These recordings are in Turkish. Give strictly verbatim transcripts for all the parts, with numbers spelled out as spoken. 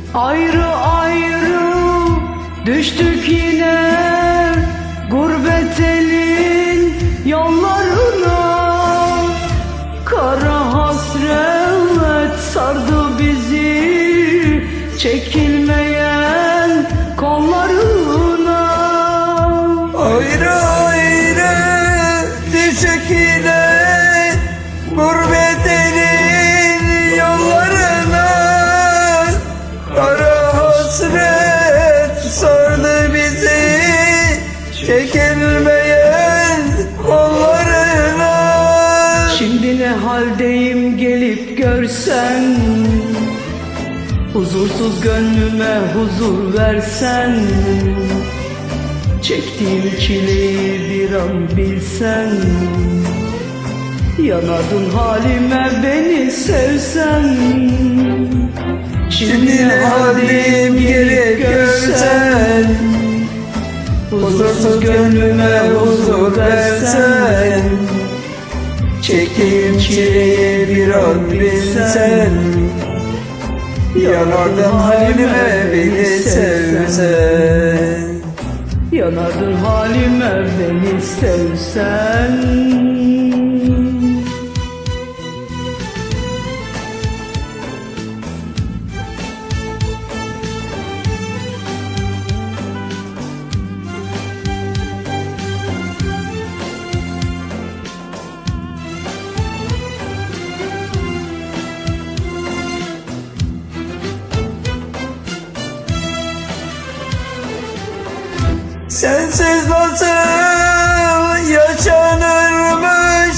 Ayrı ayrı düştük yine gurbet elin yollarına. Kara hasret sardı bizi çekilmeyen kollarına. Ayrı ayrı düştük yine gurbet elin yollarına. Kara hasret sardı bizi çekilmeyen kollarına. Şimdi ne haldeyim gelip görsen, huzursuz gönlüme huzur versen, çektiğim çileyi bir an bilsen, yanardın halime beni sevsen. Şimdi ne haldeyim gelip görsen, huzursuz gönlüme huzur versen, çektiğim çileyi bir an bilsen, yanardın halime beni sevsen. Yanardın halime beni sevsen. Sensiz nasıl yaşanırmış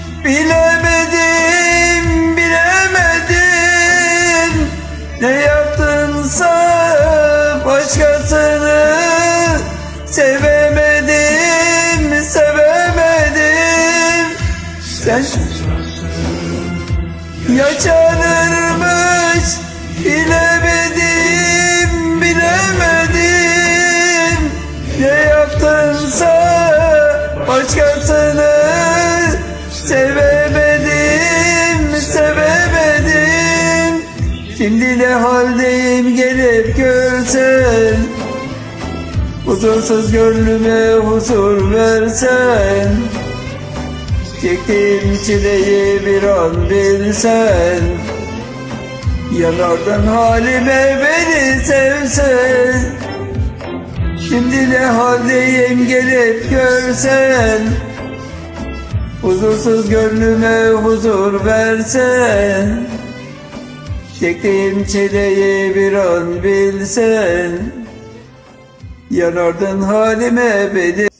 bilemedim, bilemedim. Ne yaptınsa başkasını sevemedim, sevemedim. Sen yaşanırmış bilemedim, bilemedim. Ne yaptınsa başkasını sevemedim, sevemedim. Şimdi ne haldeyim gelip görsen, huzursuz gönlüme huzur versen, çektiğim çileyi bir an bilsen, yanardın halime beni sevsen. Şimdi ne haldeyim gelip görsen, huzursuz gönlüme huzur versen, çektiğim çileyi bir an bilsen, yanardın halime beni